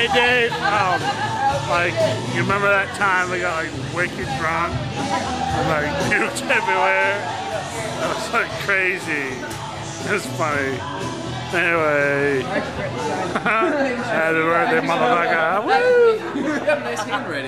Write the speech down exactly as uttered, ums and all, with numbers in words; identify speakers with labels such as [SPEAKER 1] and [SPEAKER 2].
[SPEAKER 1] Hey Dave, um, like, you remember that time we got like wicked drunk and like puked everywhere? That was like crazy. It was funny. Anyway, happy birthday, motherfucker. Woo!
[SPEAKER 2] You have a nice handwriting.